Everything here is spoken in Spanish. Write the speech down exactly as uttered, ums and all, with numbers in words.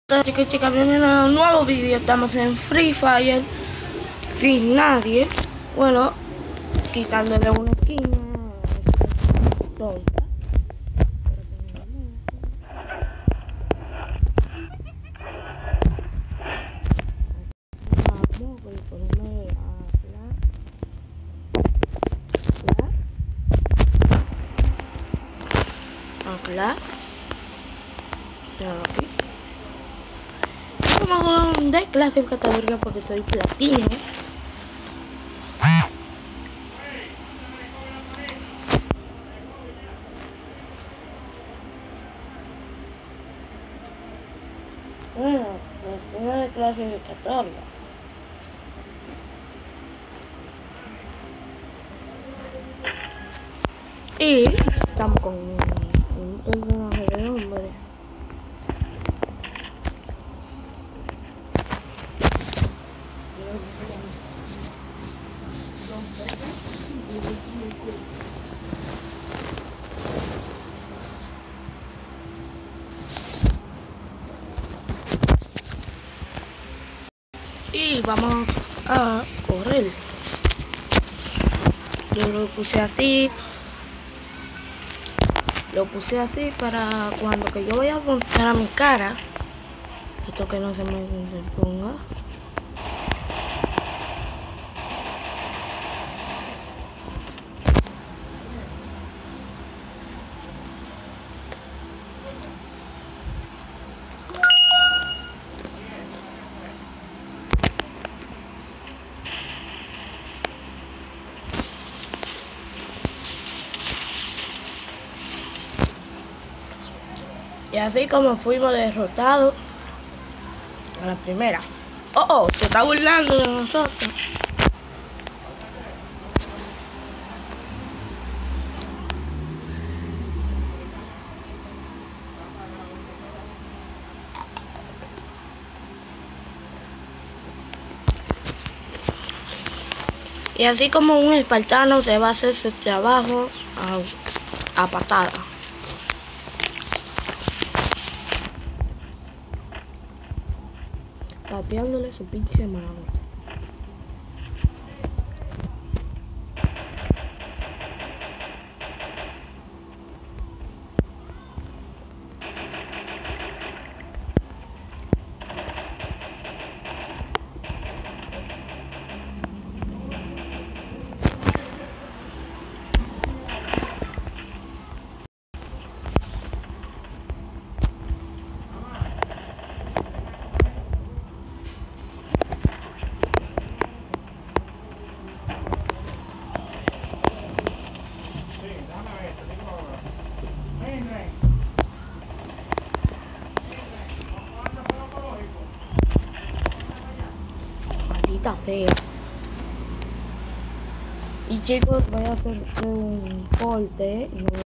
Hola chicos y chicas, bienvenidos a un nuevo vídeo. Estamos en Free Fire sin nadie. Bueno, quitándole una esquina tonta. Vamos, voy a ponerme a la la la aquí. Vamos a jugar de clasificatoria porque soy platino. Bueno, pues de clasificatoria. Y estamos con un, un personaje de hombre. Y vamos a correr. Yo lo puse así. Lo puse así para cuando que yo vaya a montar a mi cara. Esto que no se me se ponga. Y así como fuimos derrotados a la primera. Oh, oh, se está burlando de nosotros. Y así como un espartano se va a hacer su trabajo a, a patada. Pateándole su pinche mano. Maldita sea. Y chicos, voy a hacer un corte.